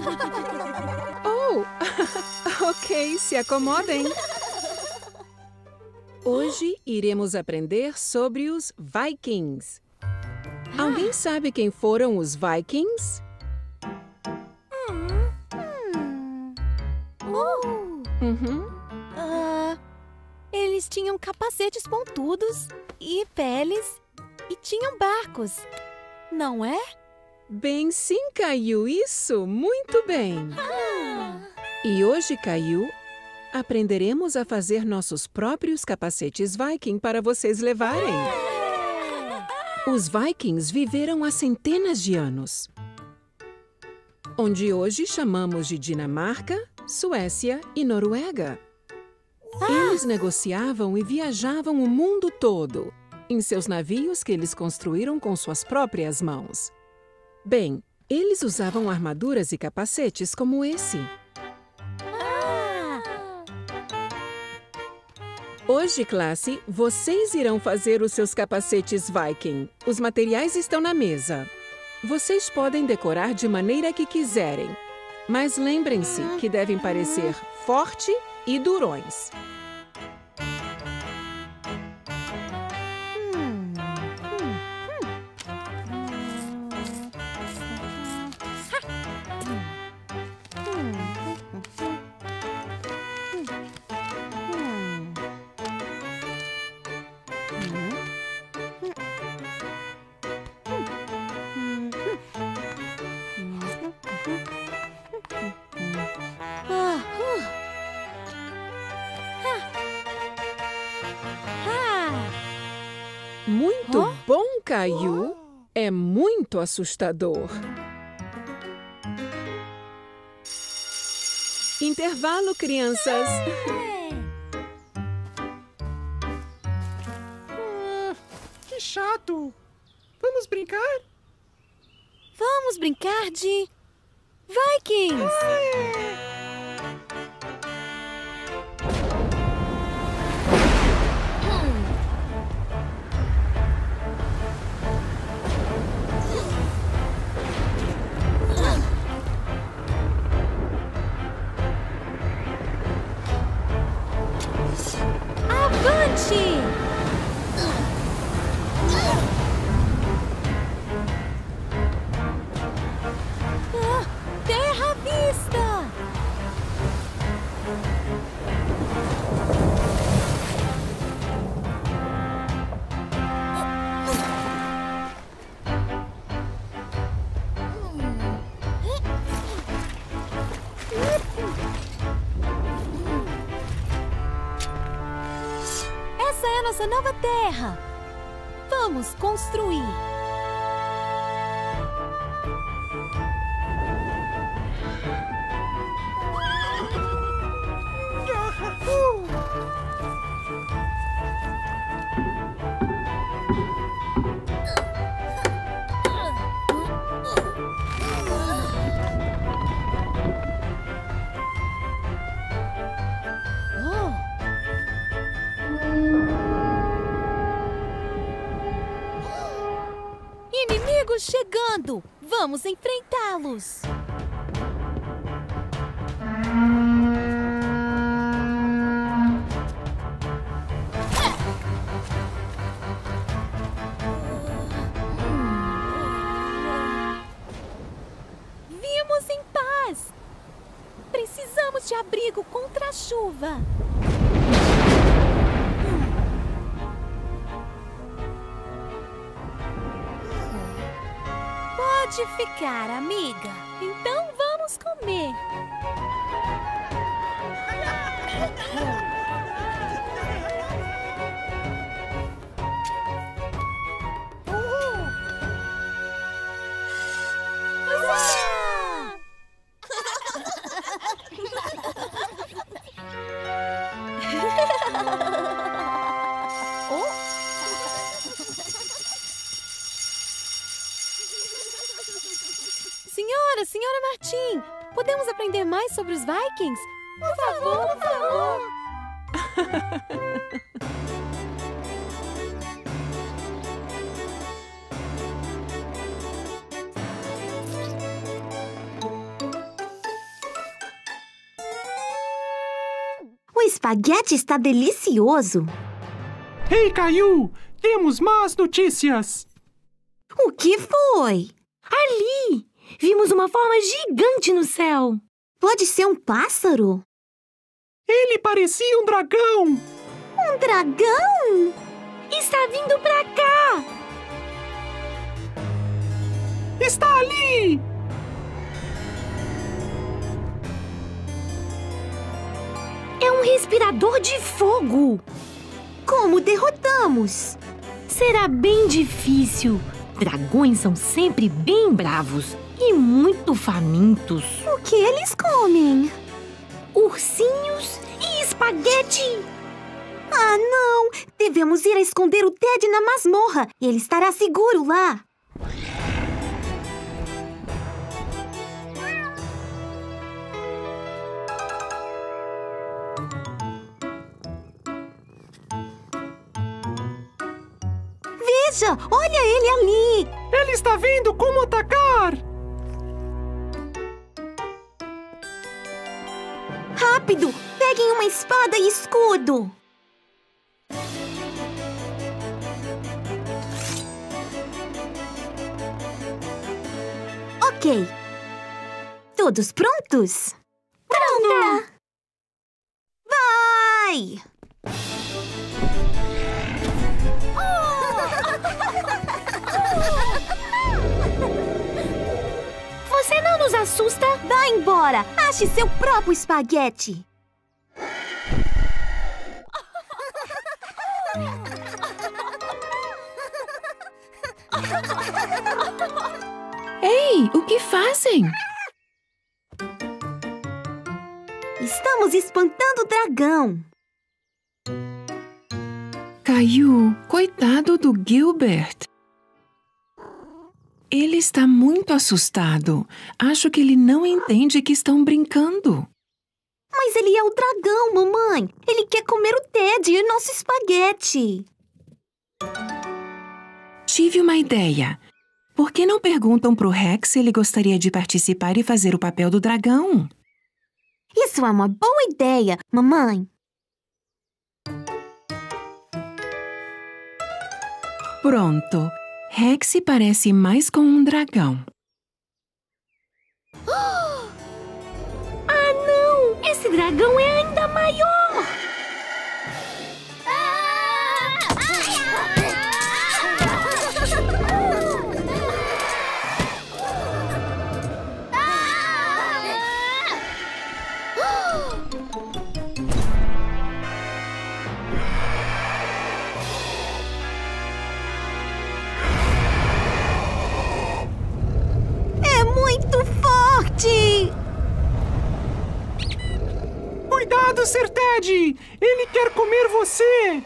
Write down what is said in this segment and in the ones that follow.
Oh! Ok, se acomodem. Hoje iremos aprender sobre os Vikings. Alguém sabe quem foram os Vikings? Eles tinham capacetes pontudos e peles e tinham barcos, não é? Bem, sim, Caillou, isso! Muito bem! E hoje, Caillou, aprenderemos a fazer nossos próprios capacetes Viking para vocês levarem. Os Vikings viveram há centenas de anos, onde hoje chamamos de Dinamarca, Suécia e Noruega. Eles negociavam e viajavam o mundo todo, em seus navios que eles construíram com suas próprias mãos. Bem, eles usavam armaduras e capacetes como esse. Hoje, classe, vocês irão fazer os seus capacetes Viking. Os materiais estão na mesa. Vocês podem decorar de maneira que quiserem, mas lembrem-se que devem parecer forte e durões. Muito bom, Caillou! É muito assustador. Intervalo, crianças! Que chato! Vamos brincar? Vamos brincar de Vikings! Avante! Terra à vista! Essa é a nossa nova terra. Vamos construir. Inimigos chegando! Vamos enfrentá-los! Vimos em paz! Precisamos de abrigo contra a chuva! Pode ficar, amiga. Então vamos comer. Senhora Martin, podemos aprender mais sobre os Vikings? Por favor, por favor. espaguete está delicioso! Ei, Caillou! Temos más notícias! O que foi? Ali! Vimos uma forma gigante no céu. Pode ser um pássaro? Ele parecia um dragão! Um dragão? Está vindo pra cá! Está ali! É um respirador de fogo! Como derrotamos? Será bem difícil. Dragões são sempre bem bravos e muito famintos. O que eles comem? Ursinhos e espaguete! Ah, não! Devemos ir a esconder o Ted na masmorra. Ele estará seguro lá. Veja! Olha ele ali! Ele está vendo como atacar! Rápido! Peguem uma espada e escudo! Ok. Todos prontos? Pronta! Vai! Você não nos assusta? Vá embora! Ache seu próprio espaguete! Ei, o que fazem? Estamos espantando o dragão! Caillou, coitado do Gilbert. Ele está muito assustado. Acho que ele não entende que estão brincando. Mas ele é o dragão, mamãe! Ele quer comer o Ted e o nosso espaguete! Tive uma ideia. Por que não perguntam pro Rex se ele gostaria de participar e fazer o papel do dragão? Isso é uma boa ideia, mamãe! Pronto. Rex parece mais com um dragão. Ah, não! Esse dragão é ainda maior! Muito forte! Cuidado, Sr. Ted! Ele quer comer você!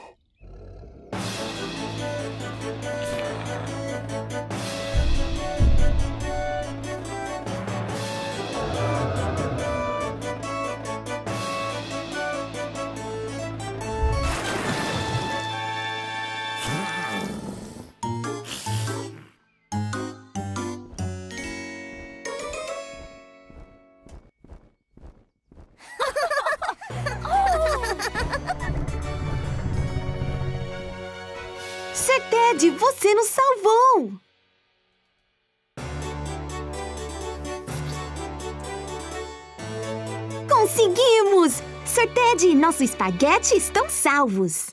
Sr. Ted, você nos salvou! Conseguimos! Sr. Ted, nosso espaguete estão salvos!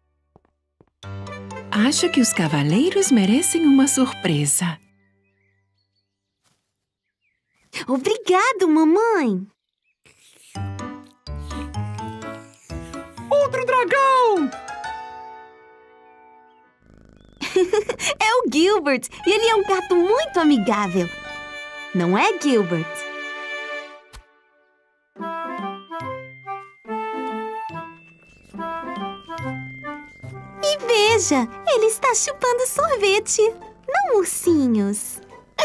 Acho que os cavaleiros merecem uma surpresa. Obrigado, mamãe! Outro dragão! É o Gilbert e ele é um gato muito amigável. Não é, Gilbert? E veja, ele está chupando sorvete. Não ursinhos.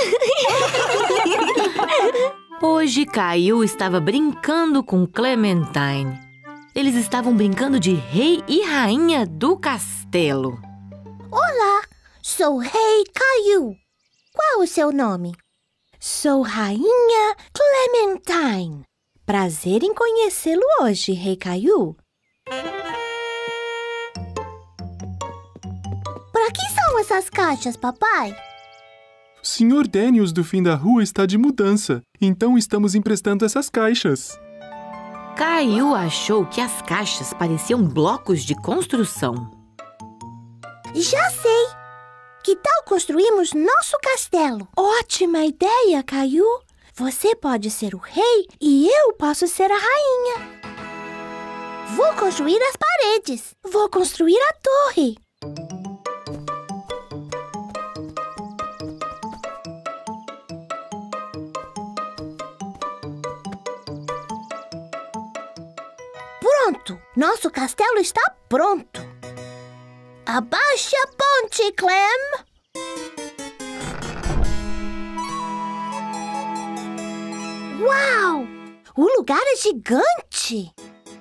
Hoje, Caillou estava brincando com Clementine. Eles estavam brincando de rei e rainha do castelo. Olá, sou Rei Caillou. Qual o seu nome? Sou Rainha Clementine. Prazer em conhecê-lo hoje, Rei Caillou. Para que são essas caixas, papai? O Sr. Daniels do fim da rua está de mudança, então estamos emprestando essas caixas. Caillou achou que as caixas pareciam blocos de construção. Já sei! Que tal construirmos nosso castelo? Ótima ideia, Caillou! Você pode ser o rei e eu posso ser a rainha. Vou construir as paredes. Vou construir a torre. Pronto! Nosso castelo está pronto. Abaixe a ponte, Clem! Uau! O lugar é gigante!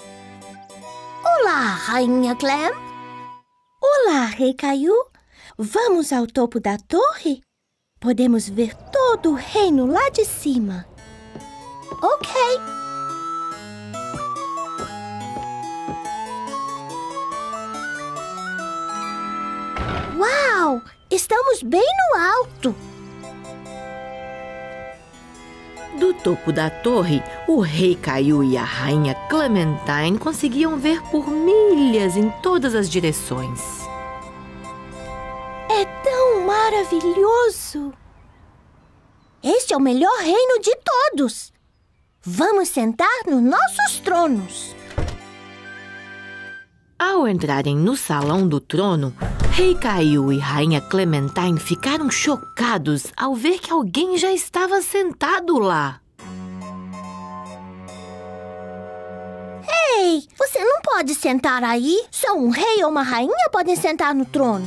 Olá, Rainha Clem! Olá, Rei Caillou! Vamos ao topo da torre? Podemos ver todo o reino lá de cima. Ok! Uau! Estamos bem no alto! Do topo da torre, o rei Caillou e a rainha Clementine conseguiam ver por milhas em todas as direções. É tão maravilhoso! Este é o melhor reino de todos! Vamos sentar nos nossos tronos! Ao entrarem no salão do trono, Rei Caillou e Rainha Clementine ficaram chocados ao ver que alguém já estava sentado lá. Ei, você não pode sentar aí. Só um rei ou uma rainha podem sentar no trono.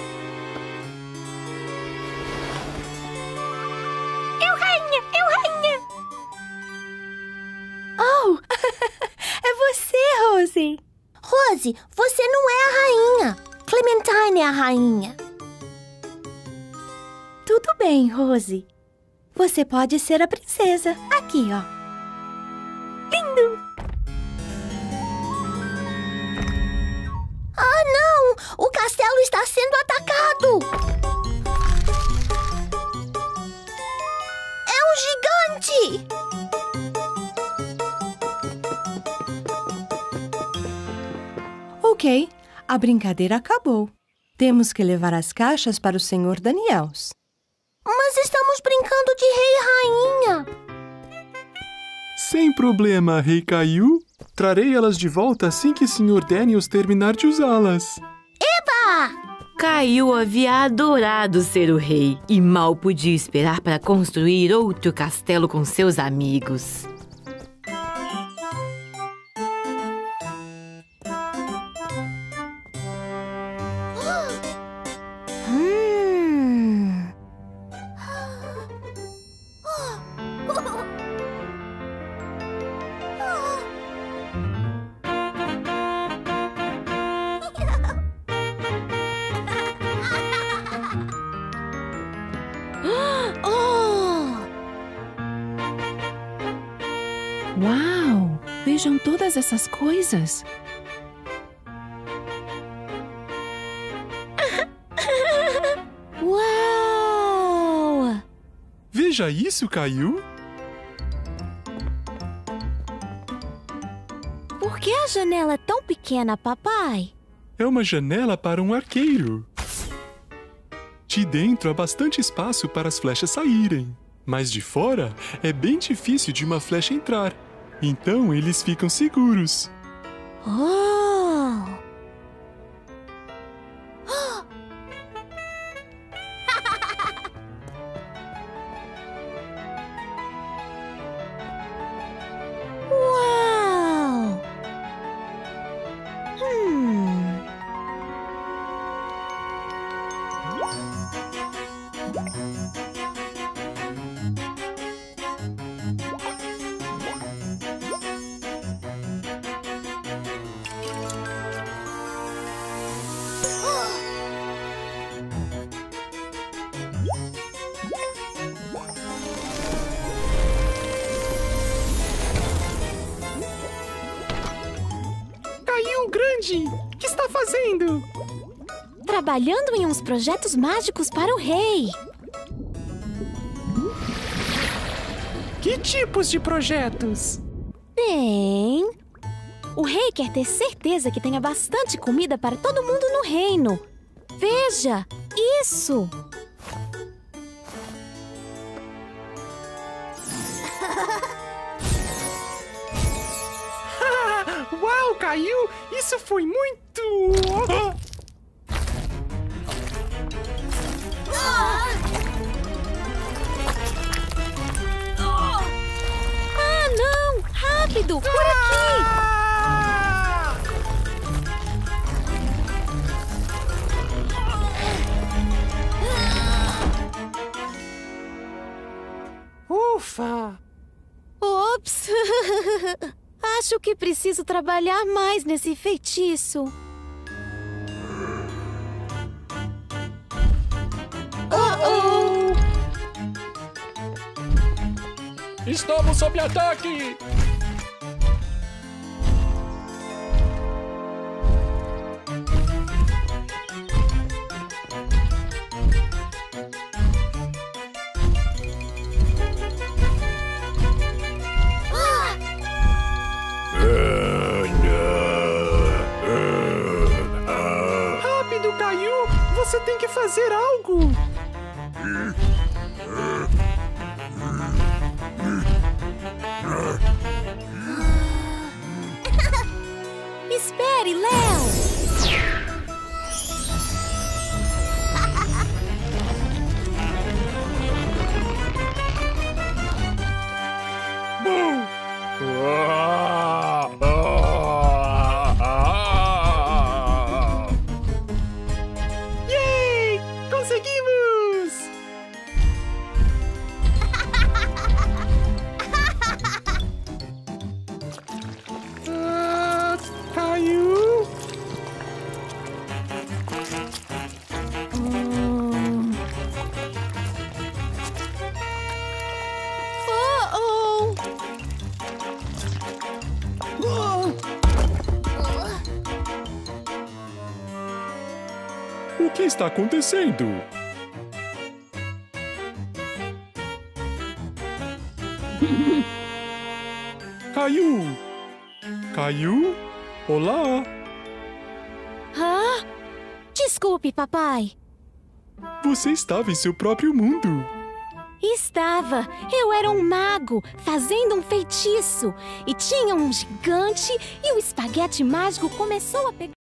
Eu, rainha! Eu, rainha! Oh, é você, Rosie. Rosie, você não é a rainha. Clementine é a rainha. Tudo bem, Rosie. Você pode ser a princesa. Aqui, ó. Lindo! Ah, não! O castelo está sendo atacado! É um gigante! Ok, a brincadeira acabou. Temos que levar as caixas para o Sr. Daniels. Mas estamos brincando de rei e rainha. Sem problema, Rei Caillou. Trarei elas de volta assim que Sr. Daniels terminar de usá-las. Eba! Caillou havia adorado ser o rei e mal podia esperar para construir outro castelo com seus amigos. Uau! Vejam todas essas coisas. Uau! Veja isso, Caillou. Por que a janela é tão pequena, papai? É uma janela para um arqueiro. De dentro há bastante espaço para as flechas saírem. Mas de fora é bem difícil de uma flecha entrar. Então eles ficam seguros. Oh! Uau! Onde? O que está fazendo? Trabalhando em uns projetos mágicos para o rei. Que tipos de projetos? Bem, o rei quer ter certeza que tenha bastante comida para todo mundo no reino. Veja, isso! Uau, Caillou! Isso foi muito... Ah, não! Rápido! Por aqui! Ufa! Ops! Acho que preciso trabalhar mais nesse feitiço. Oh! Estamos sob ataque! Rápido, Caillou! Você tem que fazer algo! Espere, Léo! Yay! Conseguimos! Caillou? Oh! O que está acontecendo? Caillou! Caillou? Olá! Hã? Desculpe, papai. Você estava em seu próprio mundo. Estava. Eu era um mago, fazendo um feitiço. E tinha um gigante e o espaguete mágico começou a pegar...